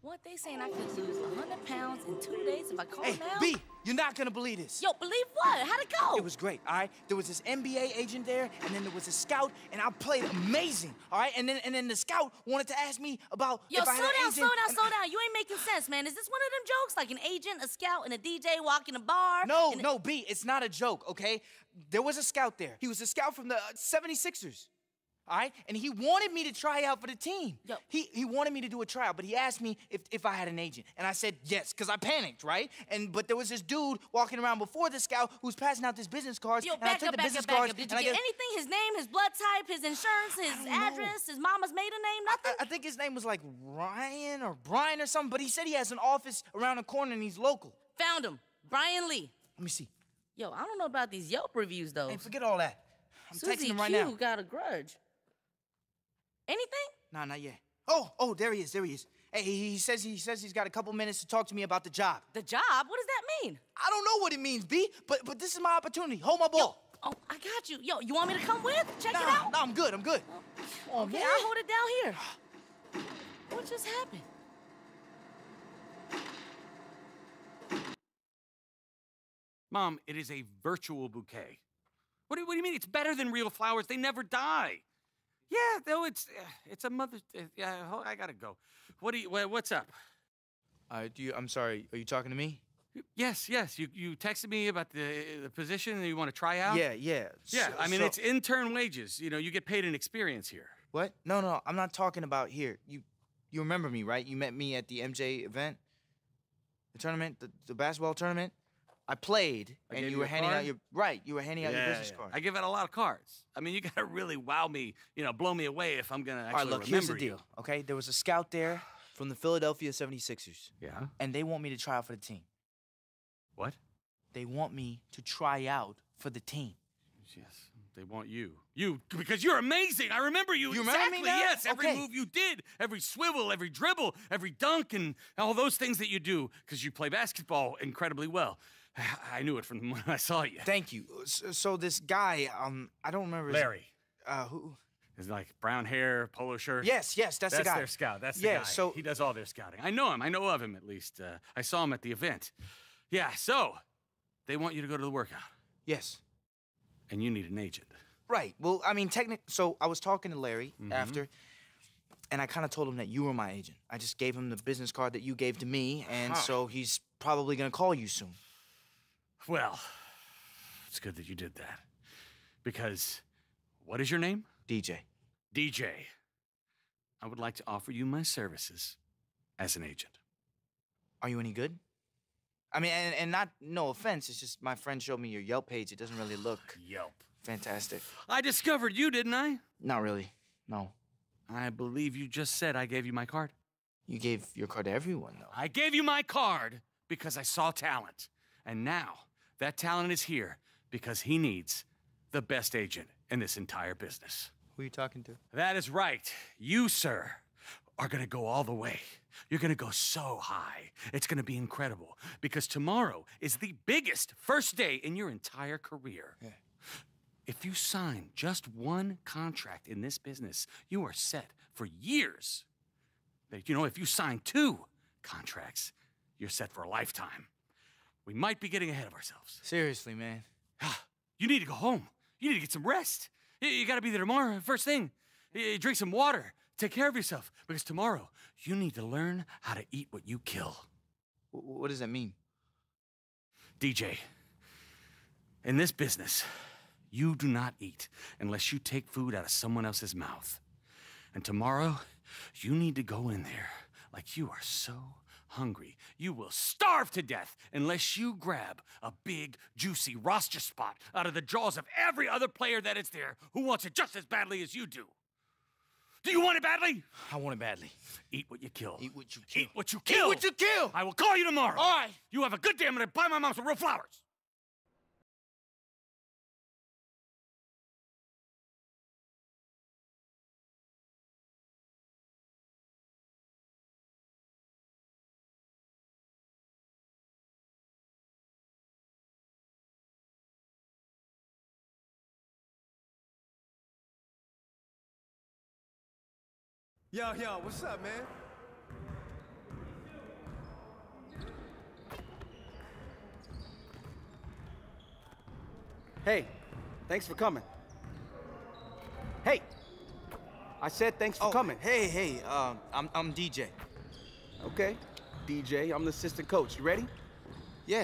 What, they saying I could lose 100 pounds in 2 days if I calm Hey, down? B, you're not gonna believe this. Yo, believe what? How'd it go? It was great, all right? There was this NBA agent there, and then there was a scout, and I played amazing, all right? And then the scout wanted to ask me about Yo, if I had an agent. slow down. You ain't making sense, man. Is this one of them jokes? Like an agent, a scout, and a DJ walk in a bar? No, B, it's not a joke, okay? There was a scout there. He was a scout from the 76ers. All right? And he wanted me to try out for the team. Yo. He wanted me to do a tryout, but he asked me if I had an agent. And I said yes, because I panicked, right? But there was this dude walking around before the scout who was passing out these business cards. Yo, and back I took up. the business Did cards. you and get anything? His name, his blood type, his insurance, his address, his mama's maiden name, nothing? I think his name was like Ryan or Brian or something, but he said he has an office around the corner and he's local. Found him. Brian Lee. Let me see. Yo, I don't know about these Yelp reviews, though. Hey, forget all that. I'm Susie texting him right Q now. got a grudge. Anything? Nah, not yet. Oh, there he is. Hey, he says he's got a couple minutes to talk to me about the job. The job? What does that mean? I don't know what it means, B, but this is my opportunity. Hold my ball. Oh, I got you. Yo, you want me to come with? Check it out? No, I'm good. Oh, Okay, man. I'll hold it down here. What just happened? Mom, it is a virtual bouquet. What do you mean? It's better than real flowers. They never die. Yeah, though it's a mother. Yeah, I gotta go. What's up? I'm sorry. Are you talking to me? Yes. You texted me about the position and you want to try out. Yeah. Yeah. It's intern wages. You know, you get paid in experience here. What? No. I'm not talking about here. You remember me, right? You met me at the MJ event, the tournament, the basketball tournament. I played, and you were handing out your business card. I give out a lot of cards. I mean, you gotta really wow me, blow me away if I'm gonna actually All right, look, remember here's the you. deal, okay? There was a scout there from the Philadelphia 76ers. Yeah. And they want me to try out for the team. What? They want me to try out for the team. Yes, they want you. Because you're amazing. I remember you. You remember me now? Yes, every Okay. move you did, every swivel, every dribble, every dunk, and all those things that you do, because you play basketball incredibly well. I knew it from the moment I saw you. Thank you. So this guy, I don't remember Larry. Who? He's like brown hair, polo shirt. Yes, that's the guy. That's their scout. That's the guy. So he does all their scouting. I know him. I know of him at least. I saw him at the event. Yeah, so they want you to go to the workout. Yes. And you need an agent. Right. Well, I mean, so I was talking to Larry after, and I kind of told him that you were my agent. I just gave him the business card that you gave to me, and so he's probably gonna call you soon. Well, it's good that you did that. Because, what is your name? DJ. DJ. I would like to offer you my services as an agent. Are you any good? I mean, and no offense, it's just my friend showed me your Yelp page. It doesn't really look Yelp. fantastic. I discovered you, didn't I? Not really, no. I believe you just said I gave you my card. You gave your card to everyone, though. I gave you my card because I saw talent. And now, that talent is here because he needs the best agent in this entire business. Who are you talking to? That is right. You, sir, are gonna go all the way. You're gonna go so high. It's gonna be incredible because tomorrow is the biggest first day in your entire career. Yeah. If you sign just one contract in this business, you are set for years. If you sign 2 contracts, you're set for a lifetime. We might be getting ahead of ourselves. Seriously, man. You need to go home. You need to get some rest. You gotta be there tomorrow, first thing. You drink some water. Take care of yourself. Because tomorrow, you need to learn how to eat what you kill. What does that mean? DJ, in this business, you do not eat unless you take food out of someone else's mouth. And tomorrow, you need to go in there like you are so hungry. You will starve to death unless you grab a big, juicy roster spot out of the jaws of every other player that is there who wants it just as badly as you do. Do you want it badly? I want it badly. Eat what you kill. Eat what you kill. Eat what you kill. Eat what you kill! I will call you tomorrow. All right. You have a good day. I'm gonna buy my mom some real flowers. Yo, what's up, man? Hey, thanks for coming. Hey, I said thanks for coming. Hey, I'm DJ. Okay, DJ, I'm the assistant coach. You ready? Yeah.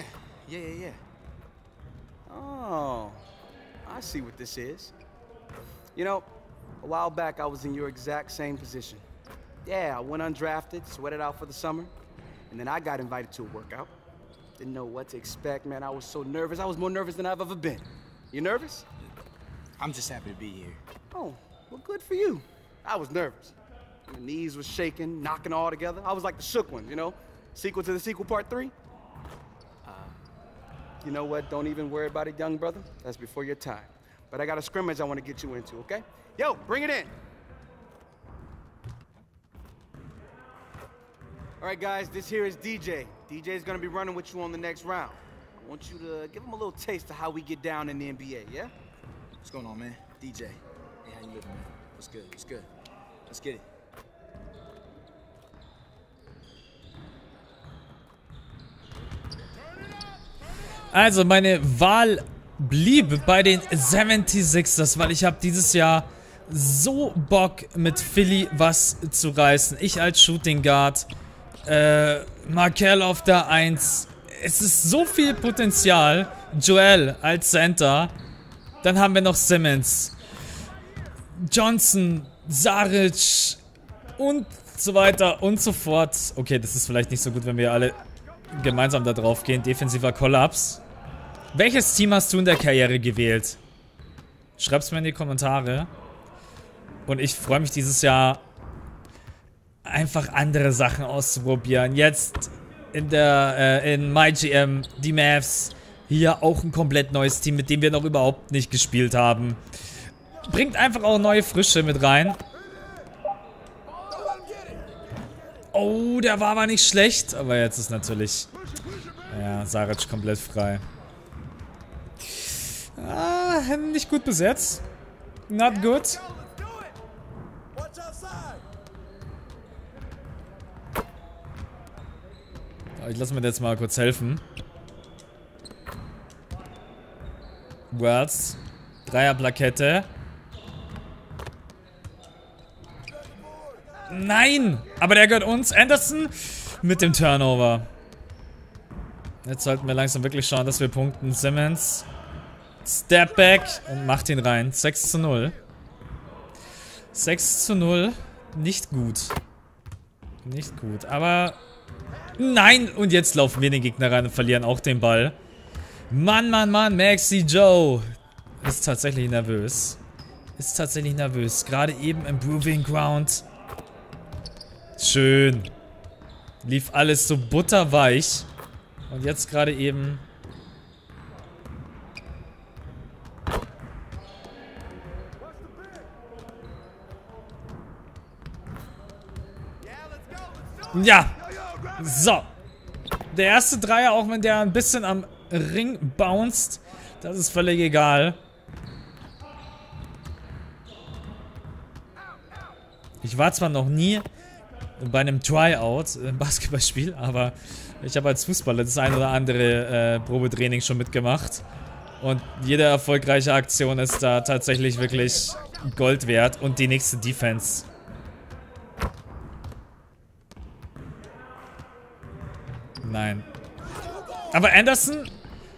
Oh, I see what this is. You know, a while back I was in your exact same position. Yeah, I went undrafted, sweated out for the summer, and then I got invited to a workout. Didn't know what to expect, man. I was so nervous. I was more nervous than I've ever been. You nervous? I'm just happy to be here. Oh, well, good for you. I was nervous. My knees were shaking, knocking all together. I was like the shook one, you know? Sequel to the sequel, part 3. You know what? Don't even worry about it, young brother. That's before your time. But I got a scrimmage I want to get you into, okay? Yo, bring it in. All right, guys, this here is DJ. DJ's gonna be running with you on the next round. I want you to give him a little taste of how we get down in the NBA, yeah? What's going on, man? DJ. Hey, how you living, man? What's good? Let's get it. Also, meine Wahl blieb bei den 76ers, weil ich habe dieses Jahr so Bock, mit Philly was zu reißen. Ich als Shooting Guard, Markel auf der 1. Es ist so viel Potenzial. Joel als Center. Dann haben wir noch Simmons, Johnson, Saric und so weiter und so fort. Okay, das ist vielleicht nicht so gut, wenn wir alle gemeinsam da drauf gehen. Defensiver Kollaps. Welches Team hast du in der Karriere gewählt? Schreib's mir in die Kommentare. Und ich freue mich dieses Jahr, einfach andere Sachen auszuprobieren. Jetzt in MyGM, die Mavs. Hier auch ein komplett neues Team, mit dem wir noch überhaupt nicht gespielt haben. Bringt einfach auch neue Frische mit rein. Oh, der war aber nicht schlecht. Aber jetzt ist natürlich... Ja, Saric komplett frei. Ah, nicht gut besetzt. Not good. Ich lasse mir jetzt mal kurz helfen. Wells. Dreierplakette. Nein! Aber der gehört uns. Anderson mit dem Turnover. Jetzt sollten wir langsam wirklich schauen, dass wir punkten. Simmons. Step back und macht ihn rein. 6:0. 6:0. Nicht gut. Nicht gut. Aber... Nein! Und jetzt laufen wir den Gegner rein und verlieren auch den Ball. Mann, Maxi Joe ist tatsächlich nervös. Gerade eben im Proving Ground. Schön. Lief alles so butterweich. Und jetzt gerade eben... Ja! So. Der erste Dreier, auch wenn der ein bisschen am Ring bounced, das ist völlig egal. Ich war zwar noch nie bei einem Tryout im Basketballspiel, aber ich habe als Fußballer das ein oder andere Probetraining schon mitgemacht. Und jede erfolgreiche Aktion ist da tatsächlich wirklich Gold wert. Und die nächste Defense. Nein. Aber Anderson...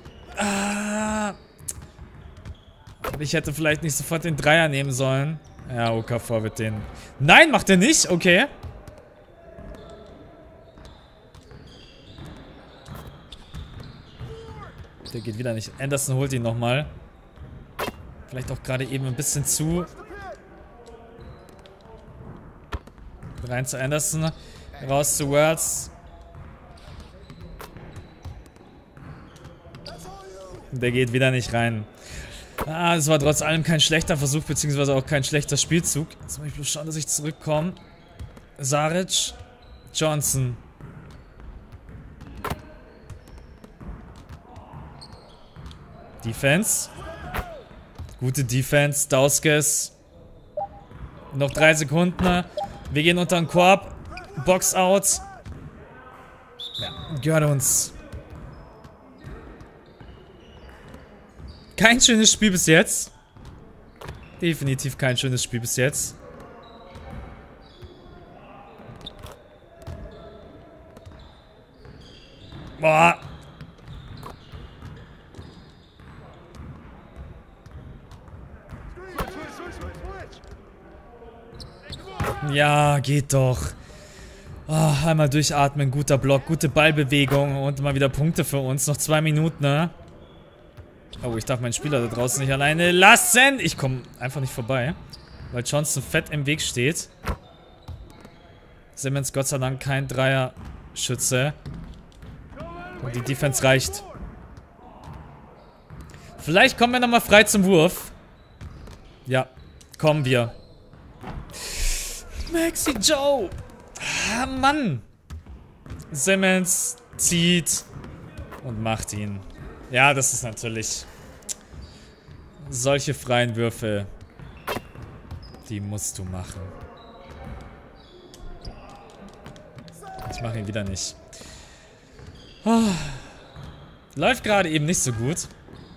ich hätte vielleicht nicht sofort den Dreier nehmen sollen. Ja, Okafor wird den... Nein, macht er nicht? Okay. Der geht wieder nicht. Anderson holt ihn nochmal. Vielleicht auch gerade eben ein bisschen zu. Rein zu Anderson. Raus zu Wells. Der geht wieder nicht rein. Es war trotz allem kein schlechter Versuch, beziehungsweise auch kein schlechter Spielzug. Jetzt muss ich bloß schauen, dass ich zurückkomme. Saric. Johnson. Defense. Gute Defense. Dauskas. Noch 3 Sekunden. Wir gehen unter den Korb. Box out. Ja, gehört uns. Kein schönes Spiel bis jetzt. Definitiv kein schönes Spiel bis jetzt. Boah. Ja, geht doch. Oh, einmal durchatmen, guter Block, gute Ballbewegung und mal wieder Punkte für uns. Noch 2 Minuten, ne? Oh, ich darf meinen Spieler da draußen nicht alleine lassen. Ich komme einfach nicht vorbei, weil Johnson fett im Weg steht. Simmons Gott sei Dank kein Dreier-Schütze. Und die Defense reicht. Vielleicht kommen wir nochmal frei zum Wurf. Ja, kommen wir. Maxi Joe. Ah, Mann. Simmons zieht und macht ihn. Ja, das ist natürlich... Solche freien Würfe, die musst du machen. Ich mache ihn wieder nicht. Oh. Läuft gerade eben nicht so gut.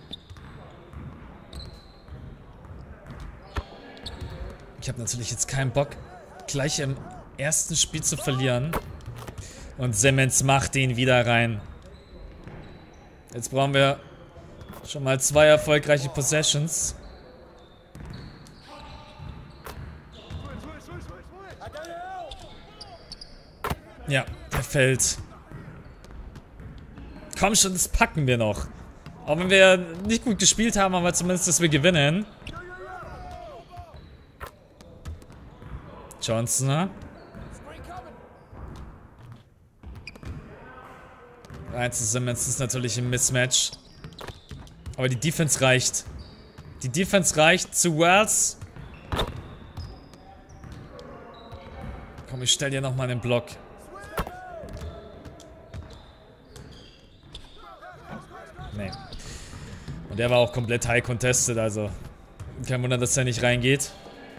Ich habe natürlich jetzt keinen Bock, gleich im ersten Spiel zu verlieren. Und Simmons macht ihn wieder rein. Jetzt brauchen wir schon mal 2 erfolgreiche Possessions. Ja, der fällt. Komm schon, das packen wir noch. Auch wenn wir nicht gut gespielt haben, aber zumindest, dass wir gewinnen. Johnson, ne? Rein zu Simmons ist natürlich ein Mismatch. Aber die Defense reicht. Die Defense reicht zu Wells. Komm, ich stell dir nochmal einen Block. Nee. Und der war auch komplett high contested, also kein Wunder, dass der nicht reingeht.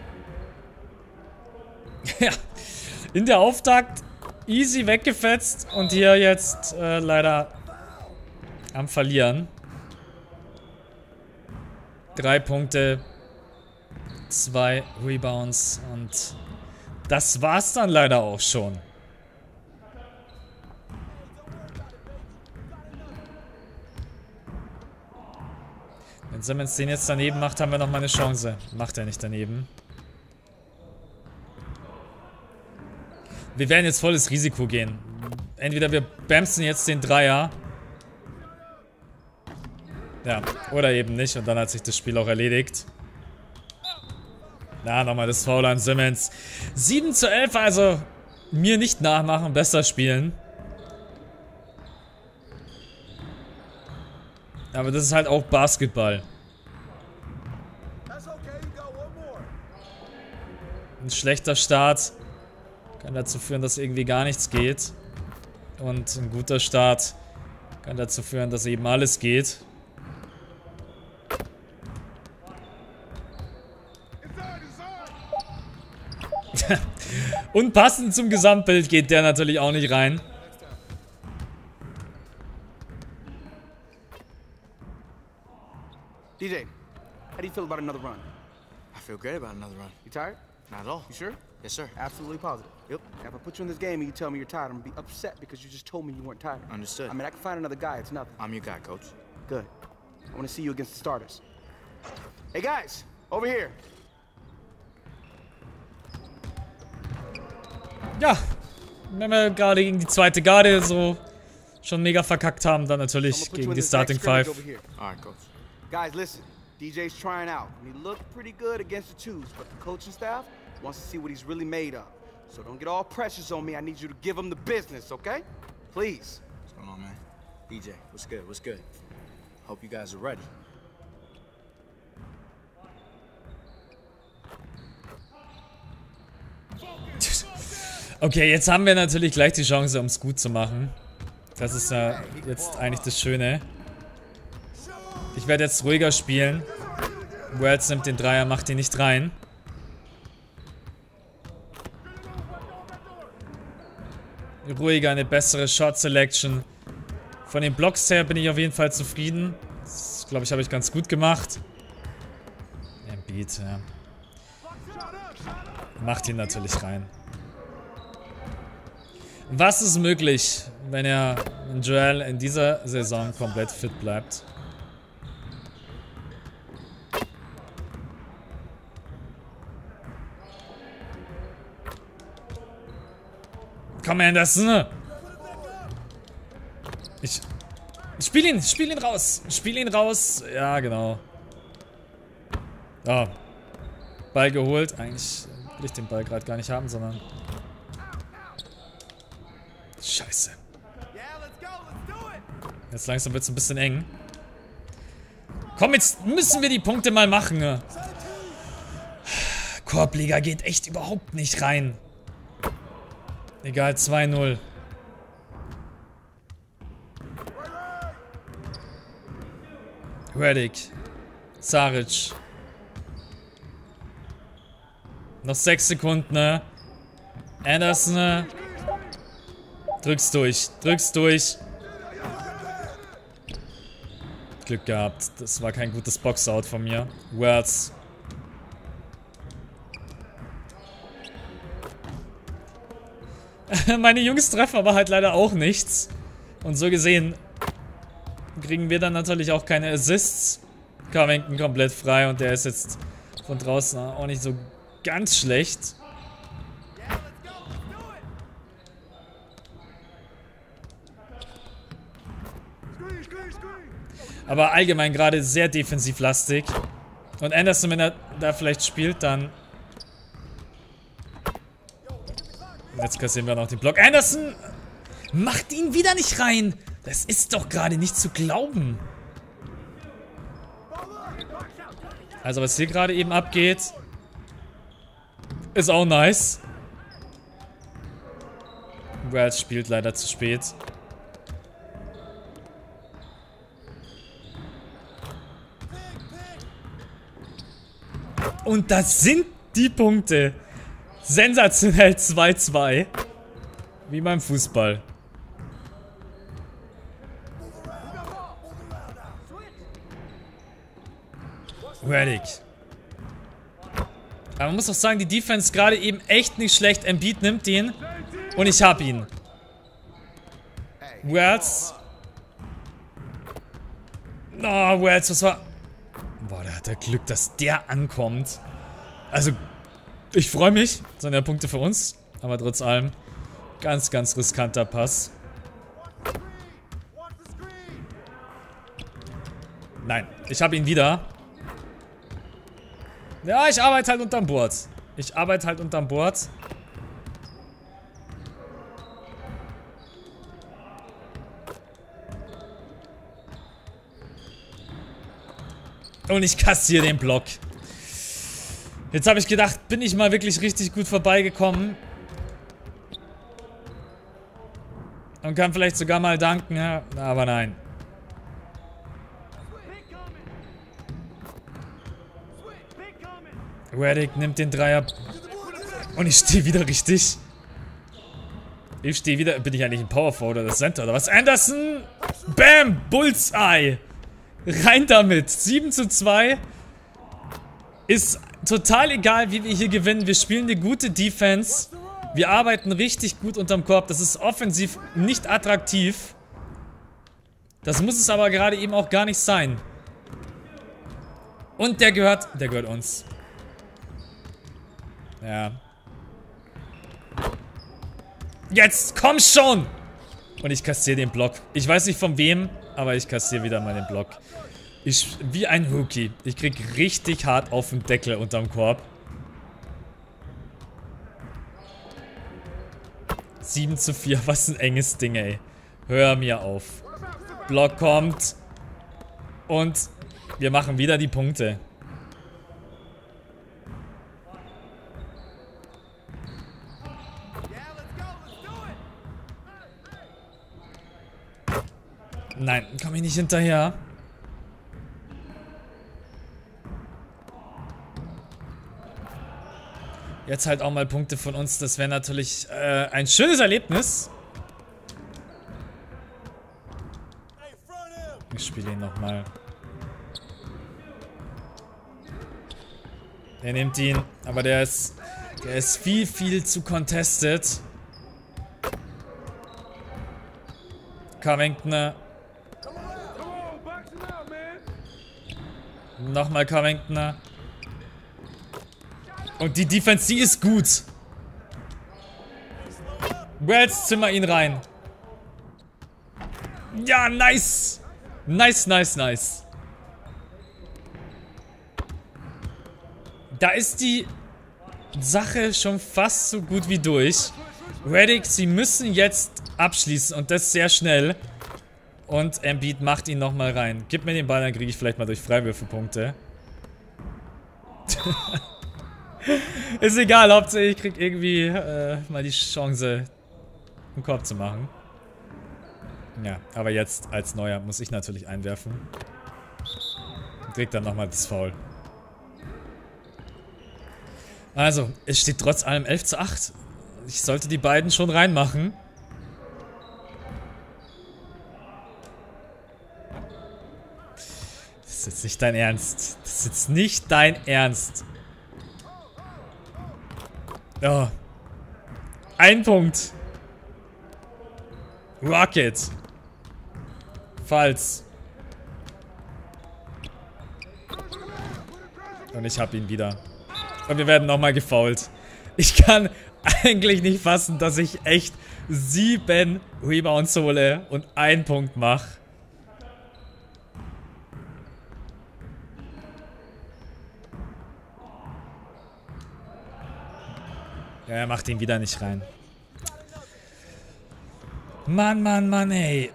Ja, in der Auftakt easy weggefetzt und hier jetzt leider am Verlieren. 3 Punkte, 2 Rebounds und das war's dann leider auch schon. Wenn Simmons den jetzt daneben macht, haben wir noch mal eine Chance. Macht er nicht daneben. Wir werden jetzt volles Risiko gehen. Entweder wir bamsen jetzt den Dreier. Ja, oder eben nicht. Und dann hat sich das Spiel auch erledigt. Na, nochmal das Foul an Simmons. 7:11, also mir nicht nachmachen, besser spielen. Aber das ist halt auch Basketball. Ein schlechter Start kann dazu führen, dass irgendwie gar nichts geht. Und ein guter Start kann dazu führen, dass eben alles geht. Und passend zum Gesamtbild geht der natürlich auch nicht rein. DJ, how do you feel about another run? I feel great about another run. You tired? Not at all. You sure? Yes, sir. Absolutely positive. Yep. Now, if I put you in this game and you tell me you're tired, I'm gonna be upset because you just told me you weren't tired. Understood. I mean, I can find another guy. It's nothing. I'm your guy, coach. Good. I want to see you against the starters. Hey guys, over here. Ja, wenn wir gerade gegen die zweite Garde so schon mega verkackt haben, dann natürlich gegen die Starting Five. All right, coach. Guys, listen. DJ's trying out. He looked pretty good against the twos, but the coaching staff wants to see what he's really made of. So don't get all precious on me. I need you to give him the business, okay? Please. What's going on, man? DJ, what's good? What's good? Hope you guys are ready. Okay, jetzt haben wir natürlich gleich die Chance, um es gut zu machen. Das ist ja jetzt eigentlich das Schöne. Ich werde jetzt ruhiger spielen. Wells nimmt den Dreier, macht ihn nicht rein. Ruhiger, eine bessere Shot Selection. Von den Blocks her bin ich auf jeden Fall zufrieden. Das, glaube ich, habe ich ganz gut gemacht. Embiid, ja. Macht ihn natürlich rein. Was ist möglich, wenn Joel in dieser Saison komplett fit bleibt? Komm, Anderson! Ich spiel ihn raus! Spiel ihn raus! Ja, genau. Oh. Ball geholt. Eigentlich will ich den Ball gerade gar nicht haben, sondern... Scheiße. Jetzt langsam wird es ein bisschen eng. Komm, jetzt müssen wir die Punkte mal machen. Korbleger geht echt überhaupt nicht rein. Egal, 2-0. Redick. Saric. Noch 6 Sekunden, ne? Anderson, ne? Drück's durch. Drück's durch. Glück gehabt. Das war kein gutes Boxout von mir. Wells. Meine Jungs treffen aber halt leider auch nichts. Und so gesehen kriegen wir dann natürlich auch keine Assists. Covington komplett frei und der ist jetzt von draußen auch nicht so ganz schlecht. Aber allgemein gerade sehr defensivlastig. Und Anderson, wenn er da vielleicht spielt, dann... Jetzt kassieren wir noch den Block. Anderson macht ihn wieder nicht rein. Das ist doch gerade nicht zu glauben. Also was hier gerade eben abgeht, ist auch nice. Wells spielt leider zu spät. Und das sind die Punkte. Sensationell 2-2. Wie beim Fußball. Redick. Aber man muss auch sagen, die Defense gerade eben echt nicht schlecht. Embiid nimmt ihn. Und ich hab ihn. Wells. Oh, Wells, was war... Boah, da hat er Glück, dass der ankommt. Also, ich freue mich. Das sind ja Punkte für uns. Aber trotz allem, ganz, ganz riskanter Pass. Nein, ich habe ihn wieder. Ja, ich arbeite halt unterm Board. Ich arbeite halt unterm Board. Und ich kassiere den Block. Jetzt habe ich gedacht, bin ich mal wirklich richtig gut vorbeigekommen. Und kann vielleicht sogar mal danken, ja, aber nein. Redick nimmt den Dreier. Und ich stehe wieder richtig. Ich stehe wieder. Bin ich eigentlich ein Power Forward oder das Center oder was? Anderson! Bam! Bullseye! Rein damit! 7:2. Ist total egal, wie wir hier gewinnen. Wir spielen eine gute Defense. Wir arbeiten richtig gut unterm Korb. Das ist offensiv nicht attraktiv. Das muss es aber gerade eben auch gar nicht sein. Und der gehört uns. Ja. Jetzt, komm schon! Und ich kassiere den Block. Ich weiß nicht von wem, aber ich kassiere wieder mal den Block. Wie ein Rookie. Ich krieg richtig hart auf den Deckel unterm Korb. 7:4, was ein enges Ding, ey. Hör mir auf. Block kommt. Und wir machen wieder die Punkte. Nein, komm ich nicht hinterher. Jetzt halt auch mal Punkte von uns. Das wäre natürlich ein schönes Erlebnis. Ich spiele ihn nochmal. Er nimmt ihn, aber der ist viel, viel zu contested. Covington. Nochmal Covington. Und die Defense, die ist gut. Wells, zimmer ihn rein. Ja, nice. Nice, nice, nice. Da ist die Sache schon fast so gut wie durch. Redick, sie müssen jetzt abschließen und das sehr schnell. Und Embiid macht ihn nochmal rein. Gib mir den Ball, dann kriege ich vielleicht mal durch Freiwürfe Punkte. Ist egal, Hauptsache ich krieg irgendwie mal die Chance, einen Korb zu machen. Ja, aber jetzt als Neuer muss ich natürlich einwerfen. Und krieg dann nochmal das Foul. Also, es steht trotz allem 11:8. Ich sollte die beiden schon reinmachen. Das ist jetzt nicht dein Ernst. Das ist jetzt nicht dein Ernst. Oh. Ein Punkt. Rocket. Falls. Und ich hab ihn wieder. Und wir werden nochmal gefoult. Ich kann eigentlich nicht fassen, dass ich echt 7 Rebounds hole und 1 Punkt mache. Ja, er macht ihn wieder nicht rein. Mann, Mann, Mann, ey.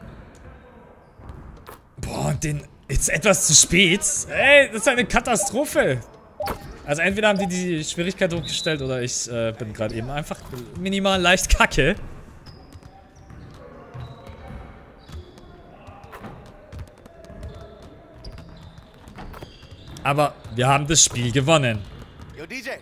Boah, und den... Jetzt etwas zu spät. Ey, das ist eine Katastrophe. Also entweder haben die Schwierigkeit hochgestellt oder ich bin gerade eben einfach minimal leicht kacke. Aber wir haben das Spiel gewonnen. Yo, DJ.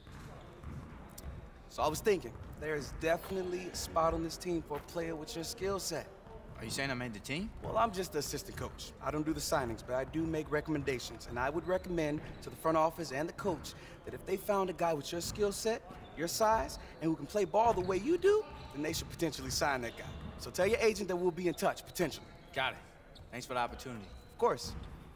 So I was thinking, there is definitely a spot on this team for a player with your skill set. Are you saying I made the team? Well, I'm just the assistant coach. I don't do the signings, but I do make recommendations. And I would recommend to the front office and the coach that if they found a guy with your skill set, your size, and who can play ball the way you do, then they should potentially sign that guy. So tell your agent that we'll be in touch, potentially. Got it. Thanks for the opportunity. Of course.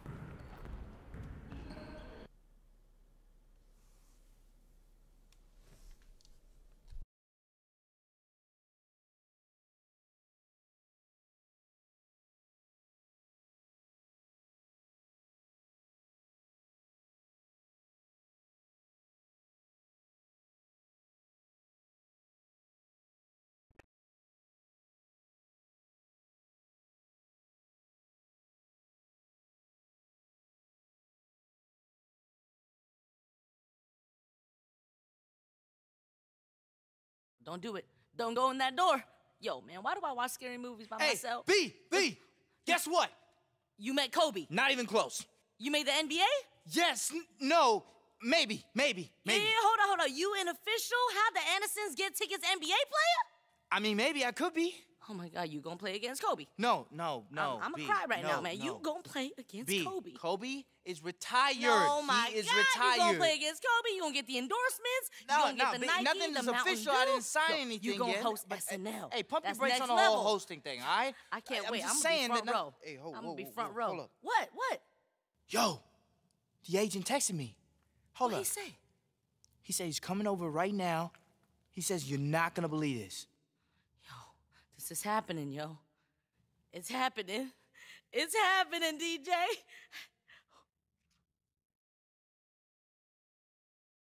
Don't do it. Don't go in that door. Yo, man, why do I watch scary movies by myself? B, guess what? You met Kobe. Not even close. You made the NBA? Yes, no, maybe. Yeah, hold on. You an official? How'd the Andersons get tickets NBA player? I mean, maybe I could be. Oh my God, you gonna play against Kobe? No. I'm gonna cry right now, man. You gonna play against Kobe? Kobe is retired. Oh my he is God, retired. you gonna play against Kobe? You gonna get the endorsements? You gonna get the Nike, nothing the is Mountain official. Dew? I didn't sign anything You gonna yet. host But, SNL? Hey, pump your That's brakes next on the whole level. hosting thing, all right? I can't wait. just I'm gonna saying be front that row. Hey, I'm gonna be front hold row. up. What? Yo, the agent texted me. Hold What'd up. he say? He said he's coming over right now. He says you're not gonna believe this. Yo, this is happening, yo. It's happening. It's happening, DJ.